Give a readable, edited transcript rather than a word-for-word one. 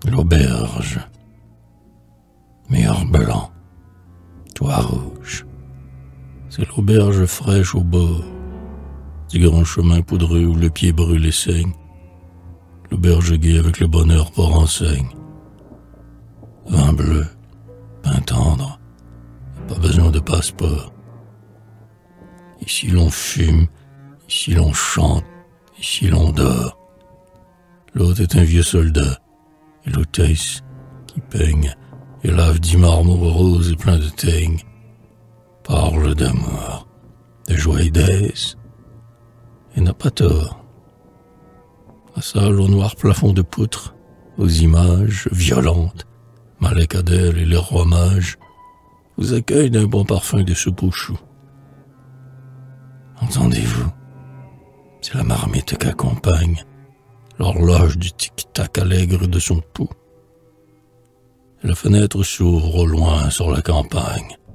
L'auberge. Mur blanc, toit rouge. C'est l'auberge fraîche au bord du grand chemin poudreux où le pied brûle et saigne. L'auberge gaie avec le bonheur pour enseigne. Vin bleu, pain tendre, pas besoin de passeport. Ici l'on fume, ici l'on chante, ici l'on dort. L'hôte est un vieux soldat, et l'hôtesse qui peigne et lave 10 marmots roses et pleins de teigne, parle d'amour, de joie et d'aise, et n'a pas tort. La salle au noir plafond de poutre, aux images violentes, Malek Adel et les rois mages, vous accueillent d'un bon parfum de soupe aux choux. Entendez-vous? C'est la marmite qu'accompagne l'horloge du tic-tac allègre de son pouls. La fenêtre s'ouvre au loin sur la campagne.